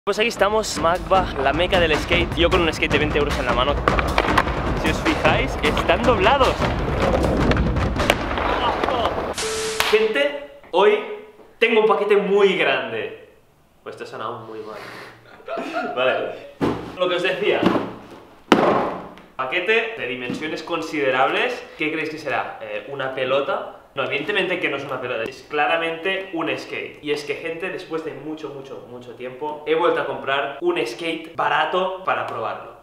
Pues aquí estamos, Magba, la meca del skate. Yo con un skate de 20 euros en la mano. Si os fijáis, están doblados. Gente, hoy tengo un paquete muy grande. Pues esto suena muy mal. Vale, lo que os decía. Paquete de dimensiones considerables. ¿Qué creéis que será? ¿Una pelota? No, evidentemente que no es una pelota, es claramente un skate. Y es que, gente, después de mucho tiempo, he vuelto a comprar un skate barato para probarlo.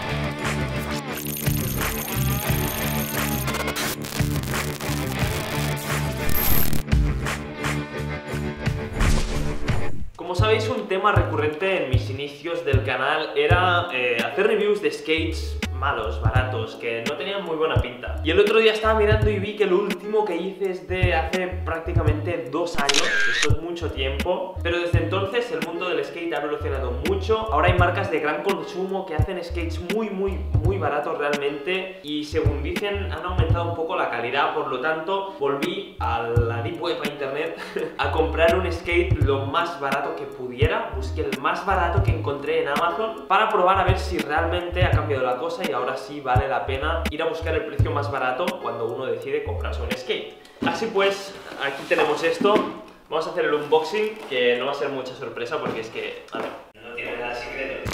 Como sabéis, un tema recurrente en mis inicios del canal era hacer reviews de skates malos, baratos, que no tenían muy buena pinta. Y el otro día estaba mirando y vi que el último que hice es de hace prácticamente 2 años. Esto es mucho tiempo, pero desde entonces el mundo del skate ha evolucionado mucho. Ahora hay marcas de gran consumo que hacen skates muy baratos realmente, y según dicen han aumentado un poco la calidad. Por lo tanto, volví a la deep web, a internet, a comprar un skate lo más barato que pudiera. Busqué el más barato que encontré en Amazon para probar a ver si realmente ha cambiado la cosa y ahora sí vale la pena ir a buscar el precio más barato cuando uno decide comprarse un skate. Así pues, aquí tenemos esto. Vamos a hacer el unboxing, que no va a ser mucha sorpresa porque es que, a ver, no tiene nada de secreto.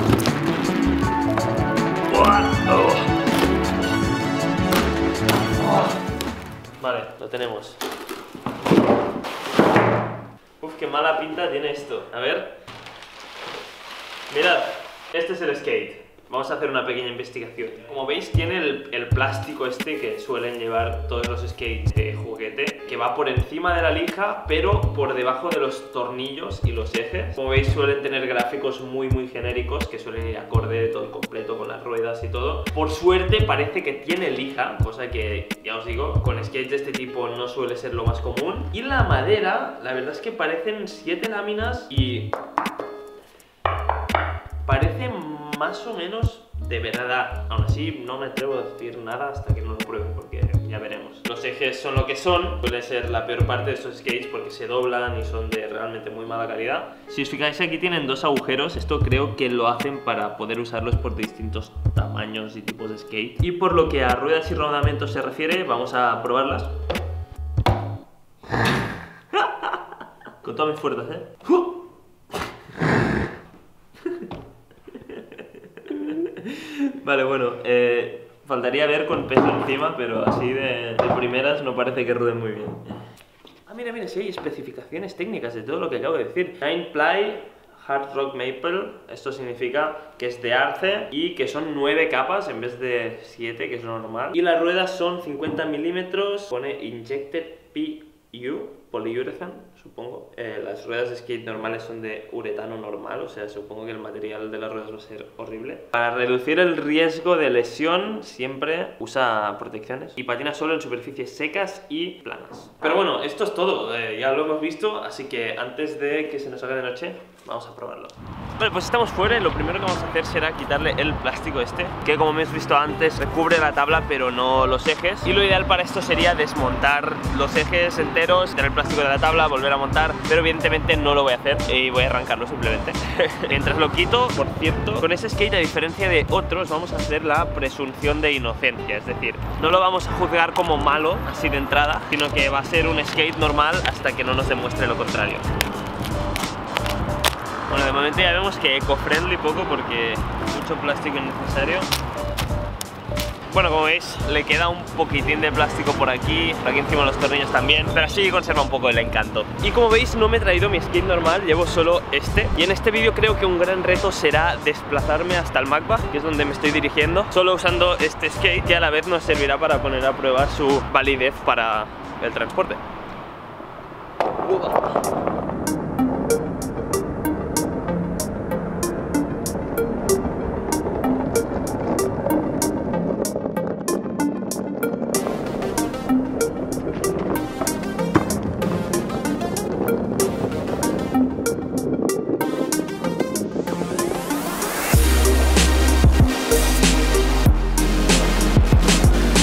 Vale, lo tenemos. Uf, qué mala pinta tiene esto. A ver. Mirad, este es el skate. Vamos a hacer una pequeña investigación. Como veis, tiene el plástico este que suelen llevar todos los skates de juguete, que va por encima de la lija, pero por debajo de los tornillos y los ejes. Como veis, suelen tener gráficos muy genéricos, que suelen ir acorde todo completo con las ruedas y todo. Por suerte parece que tiene lija, cosa que, ya os digo, con skates de este tipo no suele ser lo más común. Y la madera, la verdad es que parecen 7 láminas y parece más o menos de verdad. Aún así, no me atrevo a decir nada hasta que no lo pruebe, porque ya veremos. Los ejes son lo que son. Suele ser la peor parte de estos skates porque se doblan y son de realmente muy mala calidad. Si os fijáis, aquí tienen 2 agujeros. Esto creo que lo hacen para poder usarlos por distintos tamaños y tipos de skate. Y por lo que a ruedas y rodamientos se refiere, vamos a probarlas. Con todas mis fuerzas, Vale, bueno, faltaría ver con peso encima, pero así de primeras no parece que rueden muy bien. Ah, mira, sí hay especificaciones técnicas de todo lo que acabo de decir. 9-ply Hard Rock Maple, esto significa que es de arce y que son 9 capas en vez de 7, que es lo normal. Y las ruedas son 50 milímetros, pone Injected PU, Polyurethane, supongo. Las ruedas de skate normales son de uretano normal, o sea, supongo que el material de las ruedas va a ser horrible. Para reducir el riesgo de lesión, siempre usa protecciones y patina solo en superficies secas y planas. Pero bueno, esto es todo, ya lo hemos visto, así que antes de que se nos haga de noche, vamos a probarlo. Vale, pues estamos fuera y lo primero que vamos a hacer será quitarle el plástico este, que como hemos visto antes, recubre la tabla pero no los ejes. Y lo ideal para esto sería desmontar los ejes enteros, quitar el plástico de la tabla, volver a montar, pero evidentemente no lo voy a hacer y voy a arrancarlo simplemente. Mientras lo quito, por cierto, con ese skate, a diferencia de otros, vamos a hacer la presunción de inocencia, es decir, no lo vamos a juzgar como malo así de entrada, sino que va a ser un skate normal hasta que no nos demuestre lo contrario. Bueno, de momento ya vemos que eco-friendly poco porque mucho plástico innecesario. Bueno, como veis, le queda un poquitín de plástico por aquí encima los tornillos también, pero así conserva un poco el encanto. Y como veis, no me he traído mi skate normal, llevo solo este. Y en este vídeo creo que un gran reto será desplazarme hasta el Magba, que es donde me estoy dirigiendo, solo usando este skate, y a la vez nos servirá para poner a prueba su validez para el transporte.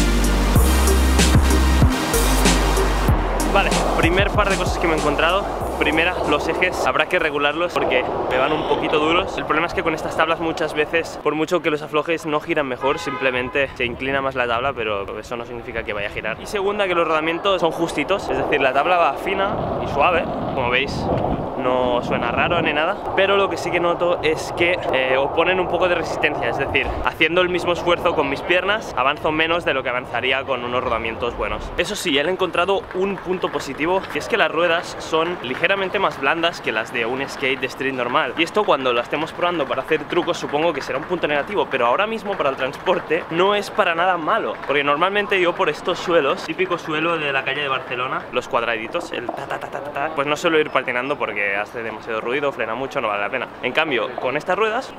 Vale, primer par de cosas que me he encontrado. primera, los ejes habrá que regularlos porque me van un poquito duros. El problema es que con estas tablas muchas veces, por mucho que los aflojes, no giran mejor, simplemente se inclina más la tabla, pero eso no significa que vaya a girar. Y segunda, que los rodamientos son justitos, es decir, la tabla va fina y suave, como veis. No suena raro ni nada, pero lo que sí que noto es que oponen un poco de resistencia, es decir, haciendo el mismo esfuerzo con mis piernas avanzo menos de lo que avanzaría con unos rodamientos buenos. Eso sí, he encontrado un punto positivo, que es que las ruedas son ligeramente más blandas que las de un skate de street normal, y esto cuando lo estemos probando para hacer trucos supongo que será un punto negativo, pero ahora mismo para el transporte no es para nada malo, porque normalmente yo por estos suelos, típico suelo de la calle de Barcelona, los cuadraditos, el pues no suelo ir patinando porque hace demasiado ruido, frena mucho, no vale la pena. En cambio, con estas ruedas,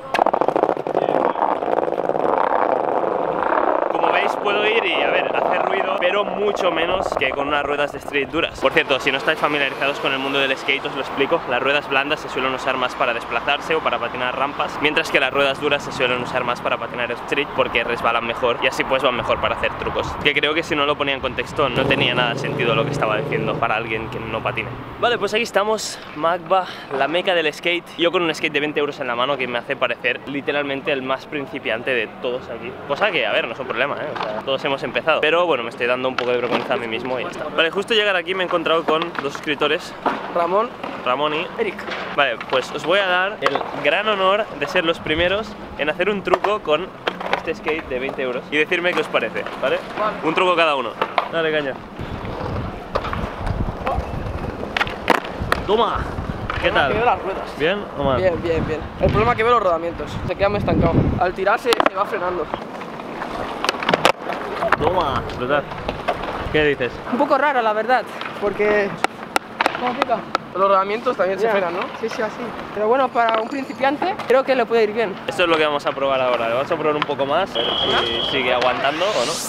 como veis, puedo ir y, a ver, hacer ruido, pero mucho menos que con unas ruedas de street duras. Por cierto, si no estáis familiarizados con el mundo del skate, os lo explico. Las ruedas blandas se suelen usar más para desplazarse o para patinar rampas, mientras que las ruedas duras se suelen usar más para patinar street porque resbalan mejor y así pues van mejor para hacer trucos. Que creo que si no lo ponía en contexto no tenía nada sentido lo que estaba diciendo para alguien que no patine. Vale, pues aquí estamos, Magba, la meca del skate. Yo con un skate de 20 euros en la mano que me hace parecer literalmente el más principiante de todos aquí. Cosa que, a ver, no es un problema, ¿eh? O sea, todos hemos empezado. Pero bueno, me estoy dando un poco de vergüenza a mí mismo y ya está. Vale, justo llegar aquí me he encontrado con dos suscriptores, Ramón y Eric. Vale, pues os voy a dar el gran honor de ser los primeros en hacer un truco con este skate de 20 euros y decirme qué os parece, ¿vale? Vale. Un truco cada uno. Dale, caña. Toma. ¿Qué tal? Que veo las ruedas. ¿Bien o mal? Bien, bien, bien. El problema es que veo los rodamientos. Se quedan estancados. Al tirarse se va frenando. Toma. Brutal. ¿Qué dices? Un poco raro, la verdad, porque... ¿Cómo pica? Los rodamientos también se frenan, ¿no? Sí, sí, así. Pero bueno, para un principiante creo que le puede ir bien. Esto es lo que vamos a probar ahora. Le vamos a probar un poco más, a ver si sigue aguantando o no.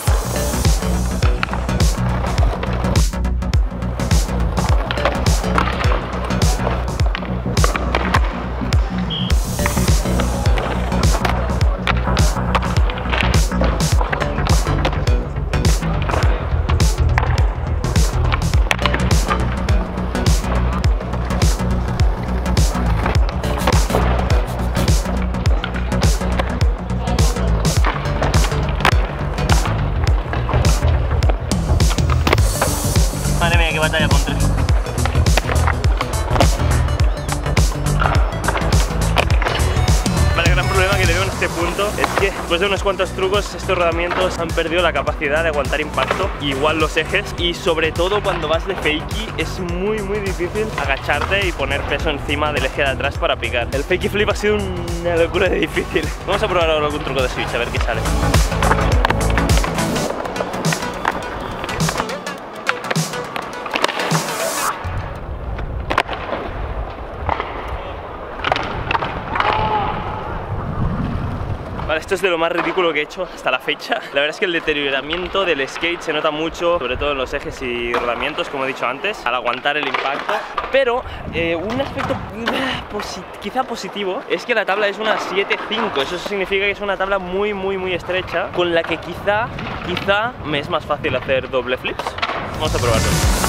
Madre mía, qué batalla con tres. Vale, el gran problema que le veo en este punto es que después de unos cuantos trucos estos rodamientos han perdido la capacidad de aguantar impacto, igual los ejes, y sobre todo cuando vas de fakey es muy difícil agacharte y poner peso encima del eje de atrás para picar. El fakey flip ha sido una locura de difícil. Vamos a probar ahora algún truco de switch a ver qué sale. Vale, esto es de lo más ridículo que he hecho hasta la fecha. La verdad es que el deterioramiento del skate se nota mucho, sobre todo en los ejes y rodamientos, como he dicho antes, al aguantar el impacto. Pero un aspecto quizá positivo es que la tabla es una 7.5. Eso significa que es una tabla muy estrecha, con la que quizá me es más fácil hacer doble flips. Vamos a probarlo.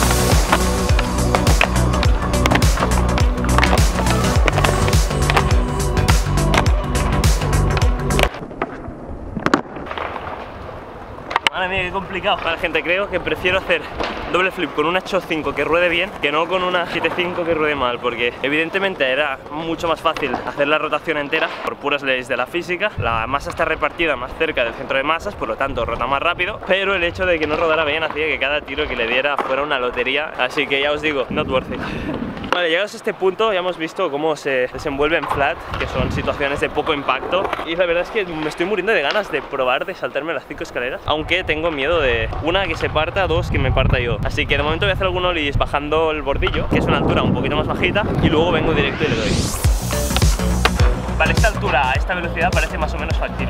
Madre mía, qué complicado. Vale, gente, creo que prefiero hacer doble flip con una 8.5 que ruede bien que no con una 7.5 que ruede mal, porque evidentemente era mucho más fácil hacer la rotación entera por puras leyes de la física. La masa está repartida más cerca del centro de masas, por lo tanto rota más rápido, pero el hecho de que no rodara bien hacía que cada tiro que le diera fuera una lotería, así que ya os digo, not worth it. Vale, llegados a este punto ya hemos visto cómo se desenvuelve en flat, que son situaciones de poco impacto, y la verdad es que me estoy muriendo de ganas de probar de saltarme las 5 escaleras, aunque tengo miedo de una que se parta, dos que me parta yo. Así que de momento voy a hacer algún ollies bajando el bordillo, que es una altura un poquito más bajita, y luego vengo directo y le doy. Vale, esta altura a esta velocidad parece más o menos factible.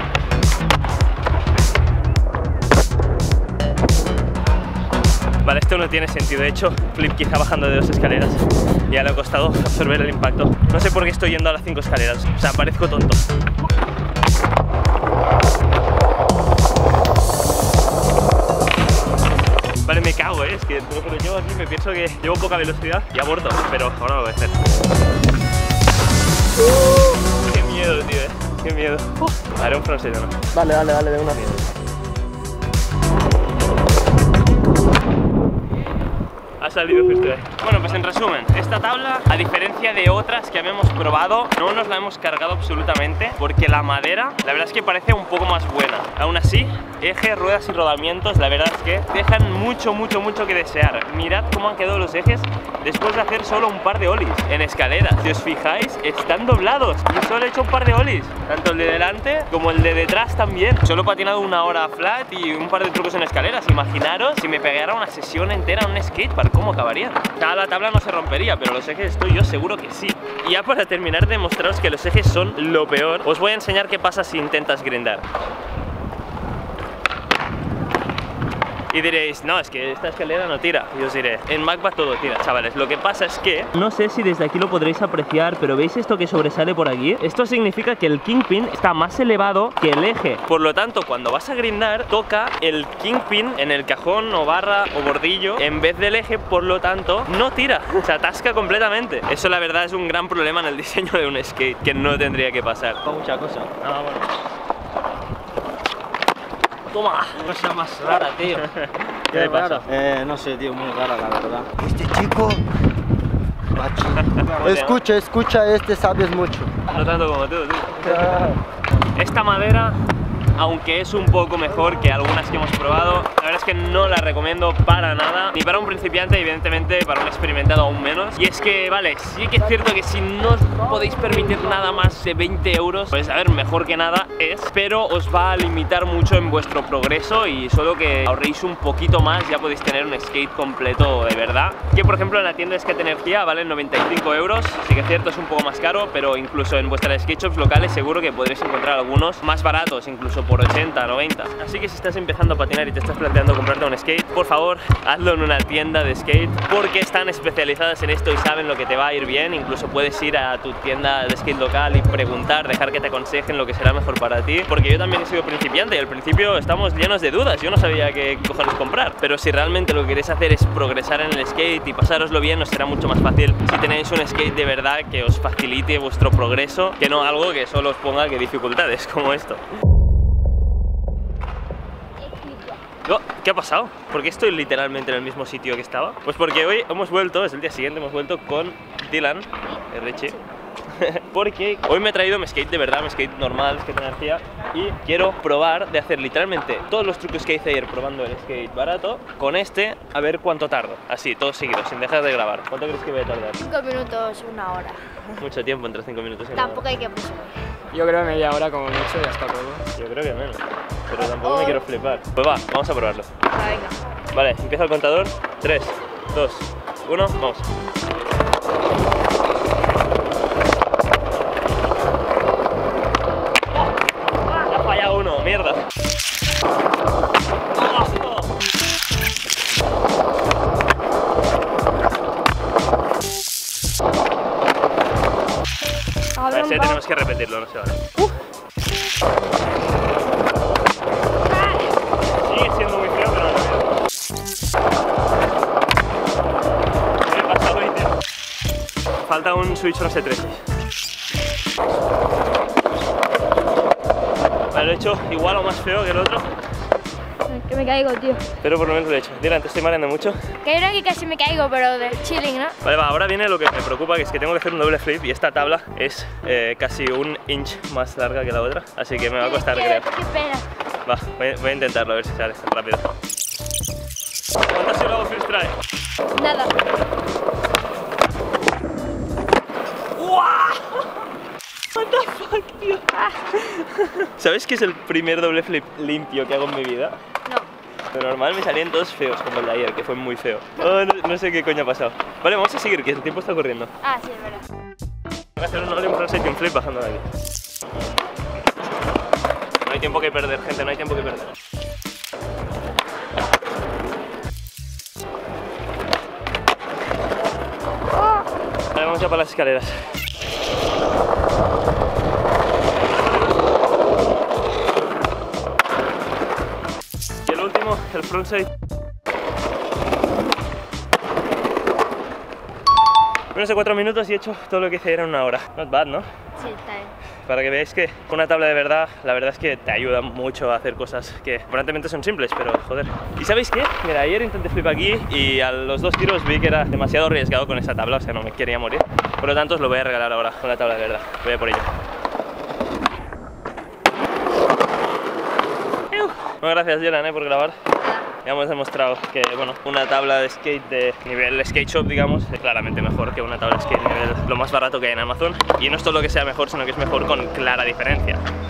Vale, este esto no tiene sentido. De hecho, flip quizá bajando de 2 escaleras. Ya le ha costado absorber el impacto. No sé por qué estoy yendo a las 5 escaleras. O sea, parezco tonto. Vale, me cago, es que pero llevo aquí, me pienso que llevo poca velocidad y aborto, pero ahora lo voy a hacer. Qué miedo, tío, qué miedo. Haré un frontset, ¿no? Vale, de una. Ha salido justo ahí. Bueno, pues en resumen, esta tabla, a diferencia de otras que habíamos probado, no nos la hemos cargado absolutamente porque la madera, la verdad es que parece un poco más buena. Aún así, eje, ruedas y rodamientos, la verdad es que dejan mucho que desear. Mirad cómo han quedado los ejes después de hacer solo un par de ollies en escaleras. Si os fijáis, están doblados y solo he hecho un par de ollies, tanto el de delante como el de detrás también. Solo he patinado 1 hora flat y un par de trucos en escaleras. Imaginaros si me pegara una sesión entera en un skatepark, ¿cómo acabaría? La tabla no se rompería, pero los ejes estoy yo seguro que sí. Y ya para terminar de mostraros que los ejes son lo peor, os voy a enseñar qué pasa si intentas grindar. Y diréis, no, es que esta escalera no tira. Y os diré, en Magba todo tira, chavales. Lo que pasa es que, no sé si desde aquí lo podréis apreciar, pero ¿veis esto que sobresale por aquí? Esto significa que el kingpin está más elevado que el eje. Por lo tanto, cuando vas a grindar, toca el kingpin en el cajón o barra o bordillo en vez del eje, por lo tanto, no tira. Se atasca completamente. Eso la verdad es un gran problema en el diseño de un skate, que no tendría que pasar. Mucha cosa. Ah, bueno. Toma. Cosa más rara, tío. ¿Qué le pasa? No sé, tío, muy rara la verdad. Este chico... Escucha, este sabes mucho. No tanto como tú, tío. Esta madera, aunque es un poco mejor que algunas que hemos probado, la verdad es que no la recomiendo para nada, ni para un principiante, evidentemente para un experimentado aún menos. Y es que, vale, sí que es cierto que si no os podéis permitir nada más de 20 euros, pues a ver, mejor que nada es, pero os va a limitar mucho en vuestro progreso y solo que ahorréis un poquito más ya podéis tener un skate completo de verdad. Que por ejemplo en la tienda de Skate Energía valen 95 euros, sí que es cierto, es un poco más caro, pero incluso en vuestras skate shops locales seguro que podréis encontrar algunos más baratos, incluso por 80, 90. Así que si estás empezando a patinar y te estás planteando comprarte un skate, por favor, hazlo en una tienda de skate, porque están especializadas en esto y saben lo que te va a ir bien. Incluso puedes ir a tu tienda de skate local y preguntar, dejar que te aconsejen lo que será mejor para ti, porque yo también he sido principiante y al principio estamos llenos de dudas, yo no sabía qué cojones comprar, pero si realmente lo que queréis hacer es progresar en el skate y pasároslo bien, os será mucho más fácil si tenéis un skate de verdad que os facilite vuestro progreso, que no algo que solo os ponga que dificultades como esto. Oh, ¿qué ha pasado? ¿Por qué estoy literalmente en el mismo sitio que estaba? Pues porque hoy hemos vuelto, es el día siguiente, hemos vuelto con Dylan, Richie. Porque hoy me he traído mi skate de verdad, mi skate normal, skate energía, y quiero probar de hacer literalmente todos los trucos que hice ayer probando el skate barato con este, a ver cuánto tardo. Así, todos seguidos, sin dejar de grabar. ¿Cuánto crees que voy a tardar? 5 minutos, 1 hora. Mucho tiempo entre 5 minutos y 1 Tampoco hora. hay que presumir. Yo creo media hora como mucho y ya está todo. Yo creo que menos, pero tampoco me quiero flipar. Pues va, vamos a probarlo. Venga. Vale, empieza el contador. 3, 2, 1, vamos. Ha fallado uno, mierda. A ver, si tenemos que repetirlo, no se vale. Sigue siendo muy feo, pero no lo veo. Me he pasado 20. Falta un switch no sé 3. Vale, lo he hecho igual o más feo que el otro, Que me caigo, tío. pero por lo menos lo he hecho. Dylan, te estoy mareando mucho. Que creo que casi me caigo, pero de chilling, ¿no? Vale, va, ahora viene lo que me preocupa, que es que tengo que hacer un doble flip y esta tabla es casi 1 inch más larga que la otra, así que me va a costar, creo. Qué pena. Va, voy a intentarlo, a ver si sale rápido. ¿Cuántas sílabas flips trae? Nada. What the fuck, tío. ¿Sabes que es el primer doble flip limpio que hago en mi vida? No. Lo normal me salían todos feos, como el de ayer, que fue muy feo. Oh, no sé qué coño ha pasado. Vale, vamos a seguir, que el tiempo está corriendo. Ah, sí, es verdad. Voy a hacer un ollie, un frontside y un flip bajando de aquí. No hay tiempo que perder, gente, no hay tiempo que perder. lucha para las escaleras. Y el último, el frontside. Menos de 4 minutos y he hecho todo lo que hice en 1 hora. Not bad, ¿no? Sí, está bien. Para que veáis que una tabla de verdad, la verdad es que te ayuda mucho a hacer cosas que aparentemente son simples, pero joder. ¿Y sabéis qué? Mira, ayer intenté flip aquí y a los 2 tiros vi que era demasiado arriesgado con esa tabla, o sea, no me quería morir. Por lo tanto, os lo voy a regalar ahora con la tabla de verdad. Voy a por ello. Bueno, gracias, Yelan, por grabar. Ya hemos demostrado que, bueno, una tabla de skate de nivel skate shop, digamos, es claramente mejor que una tabla de skate de nivel lo más barato que hay en Amazon. Y no es todo lo que sea mejor, sino que es mejor con clara diferencia.